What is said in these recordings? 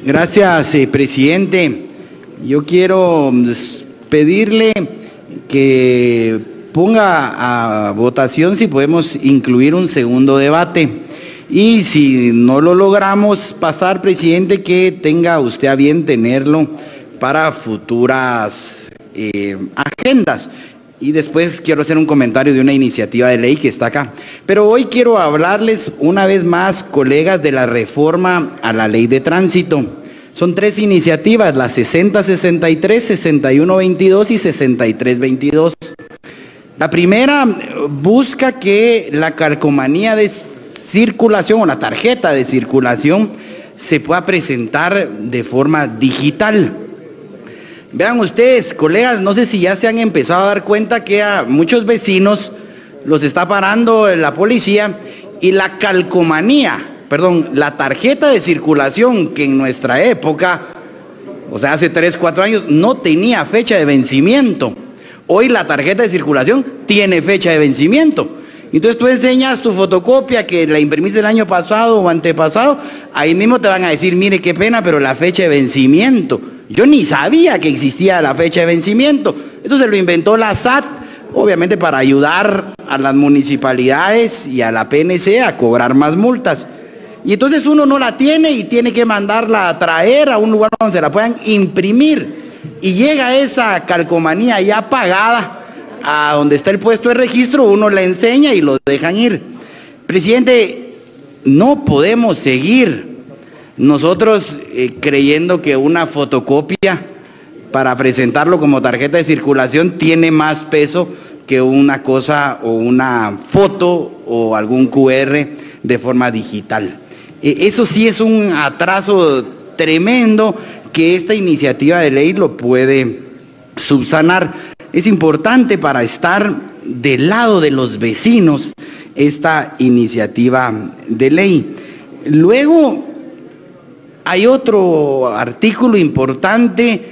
Gracias, presidente. Yo quiero pedirle que ponga a votación si podemos incluir un segundo debate. Y si no lo logramos pasar, presidente, que tenga usted a bien tenerlo para futuras agendas. Y después quiero hacer un comentario de una iniciativa de ley que está acá. Pero hoy quiero hablarles una vez más, colegas, de la reforma a la ley de tránsito. Son 3 iniciativas, la 6063, 6122 y 6322. La primera busca que la calcomanía de circulación o la tarjeta de circulación se pueda presentar de forma digital. Vean ustedes, colegas, no sé si ya se han empezado a dar cuenta que a muchos vecinos los está parando la policía y la calcomanía, la tarjeta de circulación que en nuestra época, o sea, hace 3, 4 años, no tenía fecha de vencimiento. Hoy la tarjeta de circulación tiene fecha de vencimiento. Entonces tú enseñas tu fotocopia que la imprimiste el año pasado o antepasado, ahí mismo te van a decir, mire qué pena, pero la fecha de vencimiento. Yo ni sabía que existía la fecha de vencimiento. Esto se lo inventó la SAT, obviamente para ayudar a las municipalidades y a la PNC a cobrar más multas. Y entonces uno no la tiene y tiene que mandarla a traer a un lugar donde se la puedan imprimir. Y llega esa calcomanía ya pagada a donde está el puesto de registro, uno la enseña y lo dejan ir. Presidente, no podemos seguir nosotros creyendo que una fotocopia para presentarlo como tarjeta de circulación tiene más peso que una cosa o una foto o algún QR de forma digital. Eso sí es un atraso tremendo que esta iniciativa de ley lo puede subsanar. Es importante para estar del lado de los vecinos esta iniciativa de ley. Luego hay otro artículo importante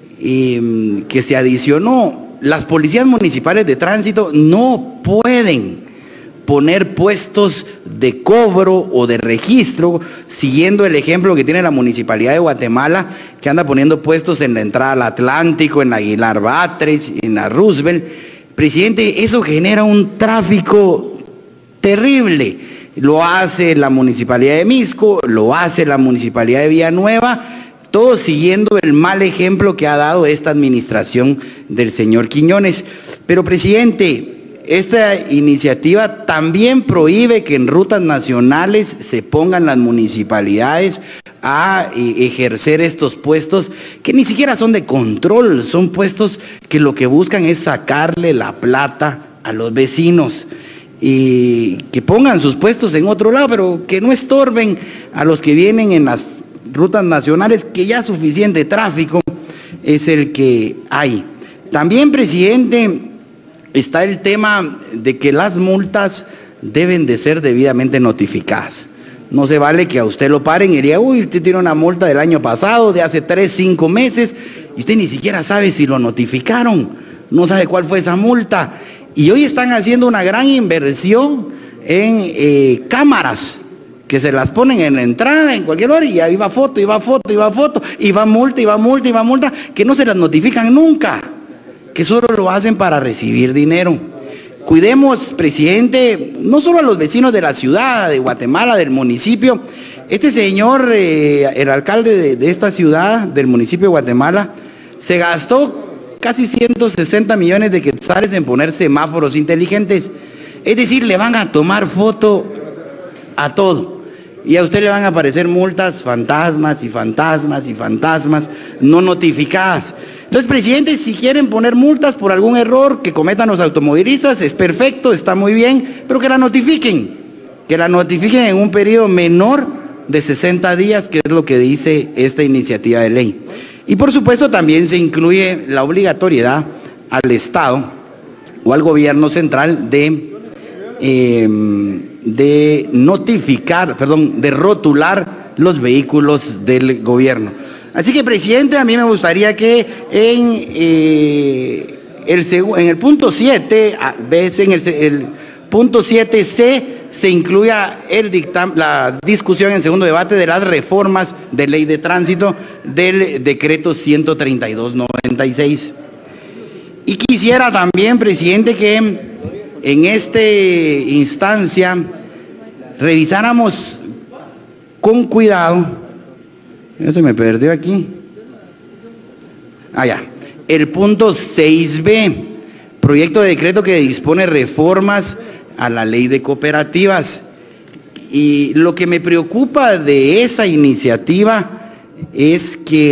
que se adicionó. Las policías municipales de tránsito no pueden poner puestos de cobro o de registro, siguiendo el ejemplo que tiene la Municipalidad de Guatemala, que anda poniendo puestos en la entrada al Atlántico, en la Aguilar Batres, en la Roosevelt. Presidente, eso genera un tráfico terrible. Lo hace la Municipalidad de Misco, lo hace la Municipalidad de Villanueva, todos siguiendo el mal ejemplo que ha dado esta administración del señor Quiñones. Pero, presidente, esta iniciativa también prohíbe que en rutas nacionales se pongan las municipalidades a ejercer estos puestos que ni siquiera son de control, son puestos que lo que buscan es sacarle la plata a los vecinos y que pongan sus puestos en otro lado, pero que no estorben a los que vienen en las rutas nacionales, que ya suficiente tráfico es el que hay. También, presidente, está el tema de que las multas deben de ser debidamente notificadas. No se vale que a usted lo paren y diga, uy, usted tiene una multa del año pasado, de hace 3, 5 meses, y usted ni siquiera sabe si lo notificaron, no sabe cuál fue esa multa. Y hoy están haciendo una gran inversión en cámaras, que se las ponen en la entrada, en cualquier hora, y ahí va foto, y va foto, y va foto, y va multa, y va multa, y va multa, que no se las notifican nunca, que solo lo hacen para recibir dinero. Cuidemos, presidente, no solo a los vecinos de la ciudad, de Guatemala, del municipio. Este señor, el alcalde de esta ciudad, del municipio de Guatemala, se gastó casi 160 millones de quetzales en poner semáforos inteligentes. Es decir, le van a tomar foto a todo. Y a usted le van a aparecer multas fantasmas y fantasmas y fantasmas no notificadas. Entonces, presidente, si quieren poner multas por algún error que cometan los automovilistas, es perfecto, está muy bien, pero que la notifiquen en un periodo menor de 60 días, que es lo que dice esta iniciativa de ley. Y por supuesto también se incluye la obligatoriedad al Estado o al gobierno central de rotular los vehículos del gobierno. Así que, presidente, a mí me gustaría que en el punto 7, en el punto 7C, se incluya la discusión en segundo debate de las reformas de ley de tránsito del decreto 132/96. Y quisiera también, presidente, que en esta instancia revisáramos con cuidado, ya se me perdió aquí, el punto 6B, proyecto de decreto que dispone reformas a la ley de cooperativas. Y lo que me preocupa de esa iniciativa es que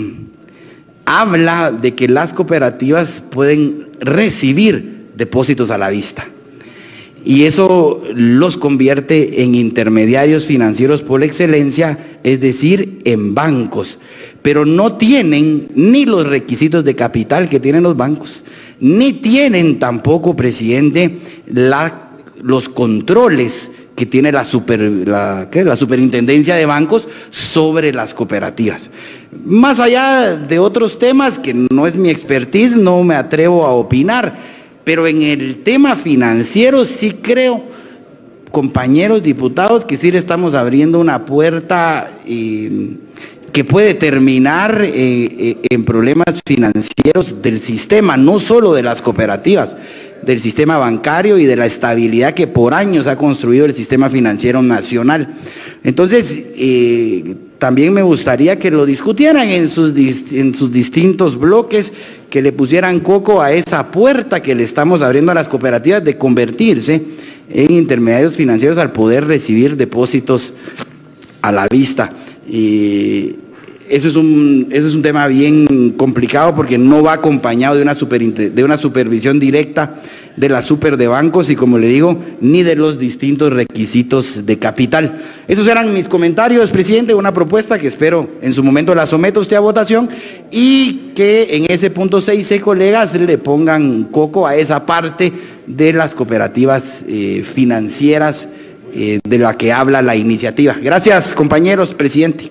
habla de que las cooperativas pueden recibir depósitos a la vista. Y eso los convierte en intermediarios financieros por excelencia, es decir, en bancos. Pero no tienen ni los requisitos de capital que tienen los bancos, ni tienen tampoco, presidente, los controles que tiene la superintendencia de bancos sobre las cooperativas. Más allá de otros temas que no es mi expertise, no me atrevo a opinar, pero en el tema financiero sí creo, compañeros diputados, que sí le estamos abriendo una puerta que puede terminar en problemas financieros del sistema, no solo de las cooperativas, del sistema bancario y de la estabilidad que por años ha construido el sistema financiero nacional. Entonces, también me gustaría que lo discutieran en sus distintos bloques, que le pusieran coco a esa puerta que le estamos abriendo a las cooperativas de convertirse en intermediarios financieros al poder recibir depósitos a la vista. Y eso es un tema bien complicado porque no va acompañado de una supervisión directa de la super de bancos y, como le digo, ni de los distintos requisitos de capital. Esos eran mis comentarios, presidente, una propuesta que espero en su momento la someta usted a votación y que en ese punto 6C, colegas, le pongan coco a esa parte de las cooperativas financieras de la que habla la iniciativa. Gracias, compañeros, presidente.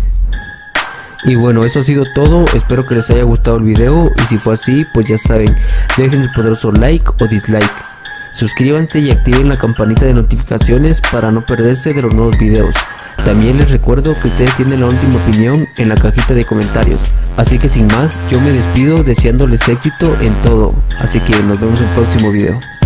Y bueno, eso ha sido todo, espero que les haya gustado el video y si fue así, pues ya saben, dejen su poderoso like o dislike, suscríbanse y activen la campanita de notificaciones para no perderse de los nuevos videos. También les recuerdo que ustedes tienen la última opinión en la cajita de comentarios, así que sin más, yo me despido deseándoles éxito en todo, así que nos vemos en el próximo video.